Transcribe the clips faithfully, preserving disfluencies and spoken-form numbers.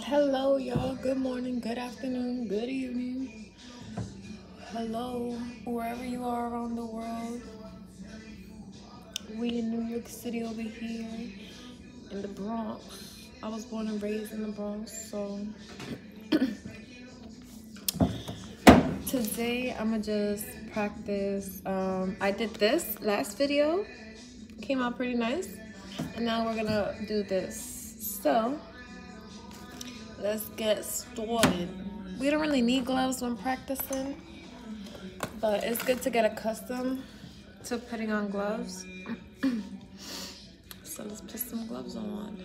Hello, y'all. Good morning, good afternoon, good evening. Hello, wherever you are around the world. We in New York City over here, in the Bronx. I was born and raised in the Bronx, so today I'ma just practice. Um, I did this last video, came out pretty nice, and now we're gonna do this. So let's get started. We don't really need gloves when practicing, but it's good to get accustomed to putting on gloves. So let's put some gloves on.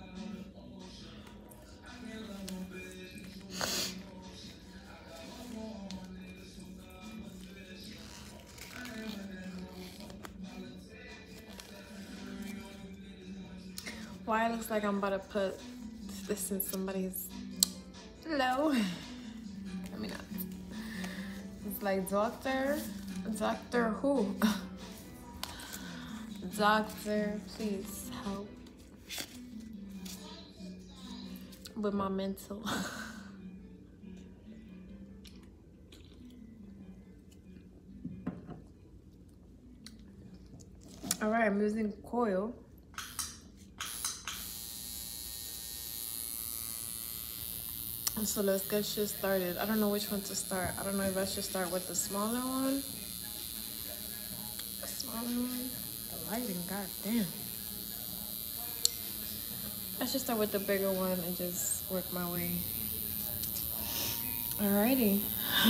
Why it looks like I'm about to put this in somebody's, hello. I mean, it's like doctor, doctor who? Doctor, please help with my mental. All right, I'm using coil. So let's get shit started. I don't know which one to start. I don't know if I should start with the smaller one. The smaller one. The lighting, goddamn. I should start with the bigger one and just work my way. Alrighty.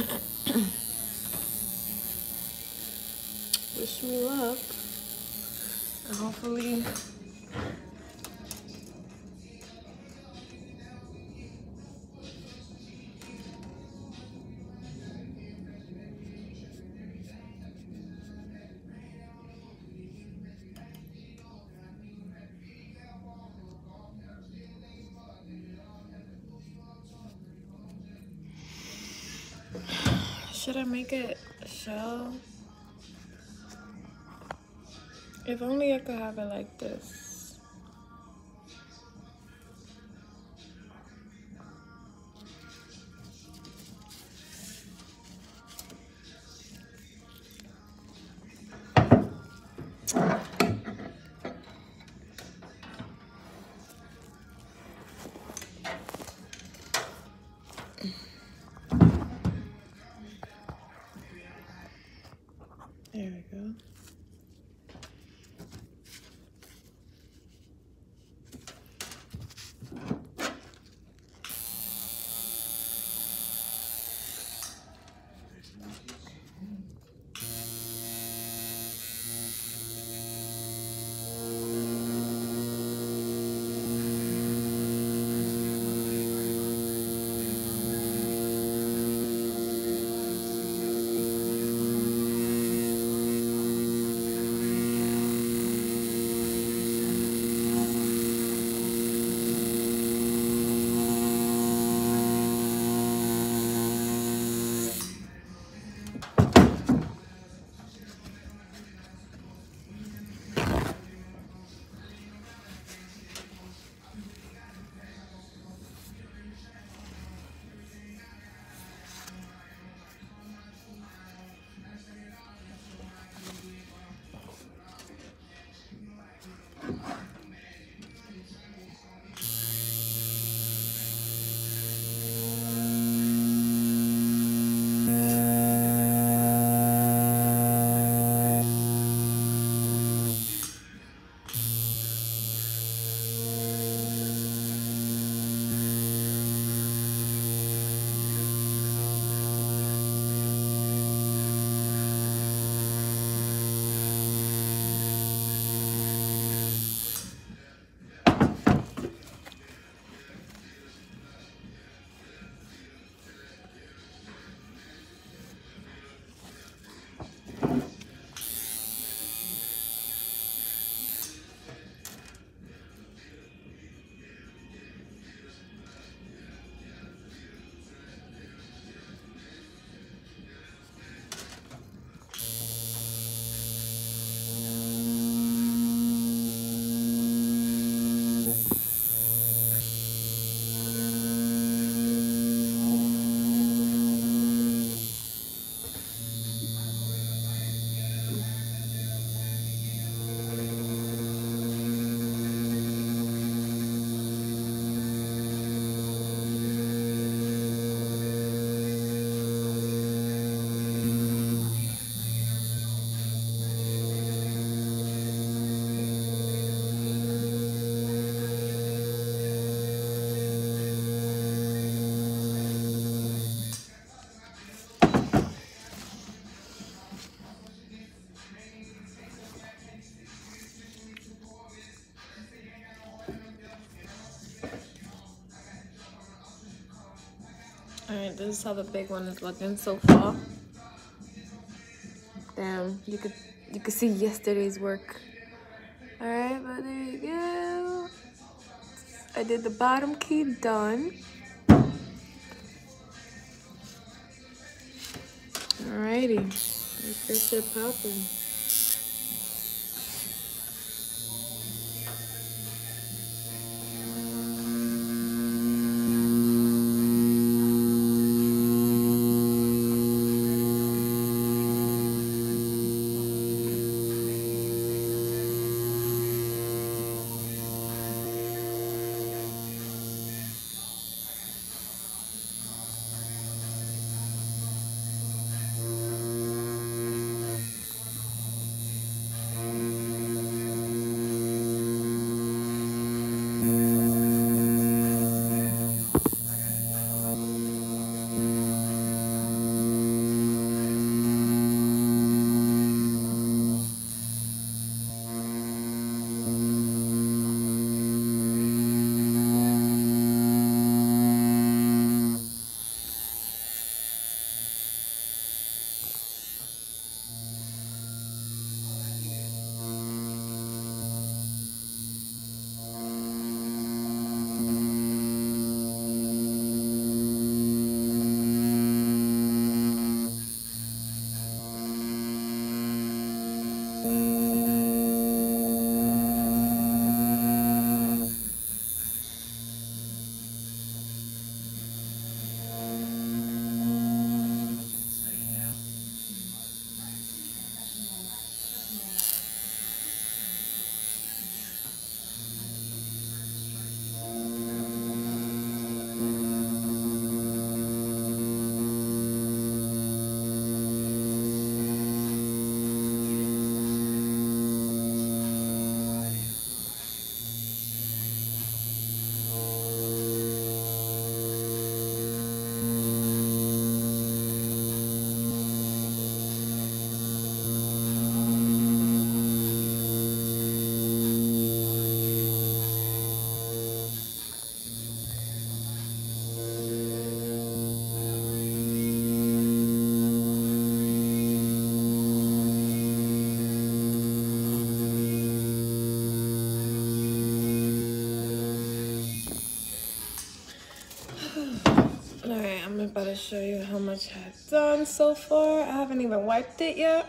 Wish me luck. And hopefully should I make it a shell? If only I could have it like this. There we go. Alright, this is how the big one is looking so far. Damn, you could you could see yesterday's work. Alright, but there you go. I did the bottom key done. Alrighty, let's get shit popping. Alright, I'm about to show you how much I've done so far. I haven't even wiped it yet.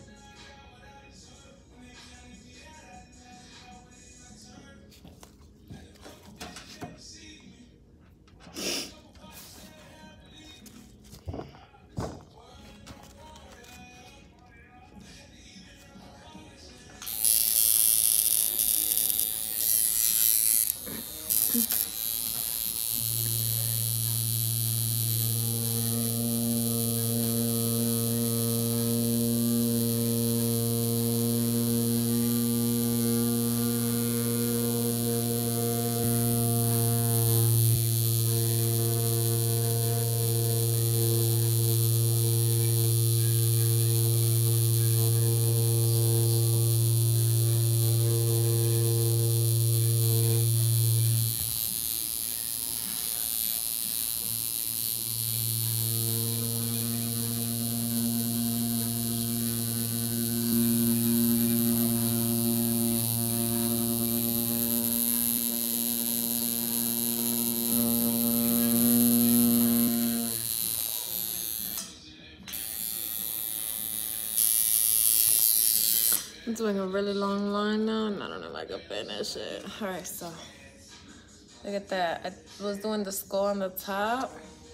I'm doing a really long line now, and I don't know if I can finish it. All right, so look at that. I was doing the skull on the top.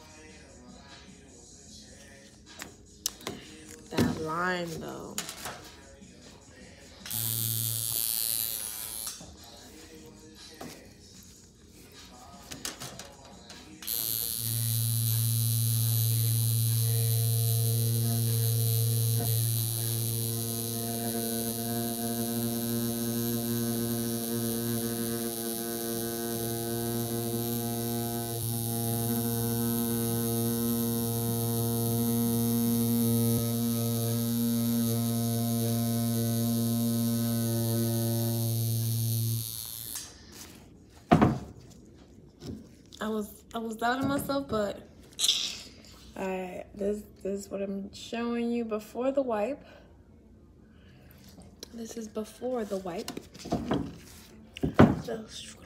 That line, though. I was I was doubting myself, but I this this is what I'm showing you before the wipe. This is before the wipe. Just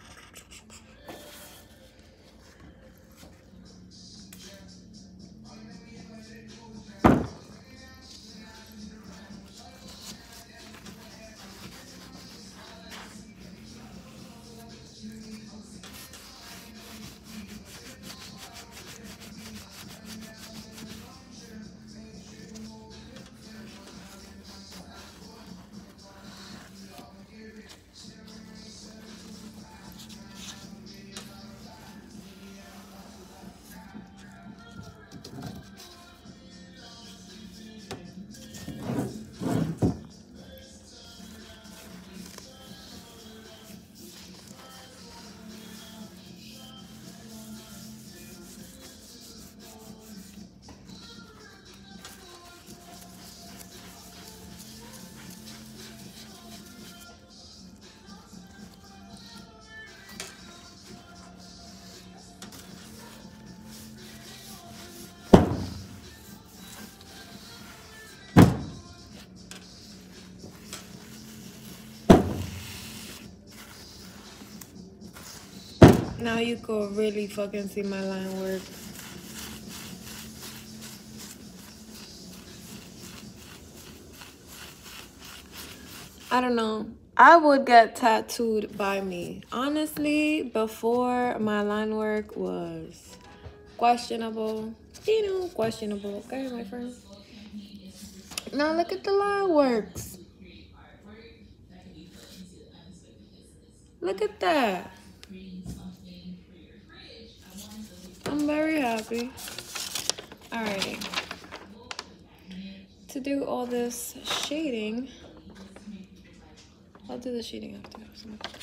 now you could really fucking see my line work. I don't know. I would get tattooed by me. Honestly, before my line work was questionable. You know, questionable. Okay, my friend. Now look at the line works. Look at that. I'm very happy. Alrighty. To do all this shading, I'll do the shading after.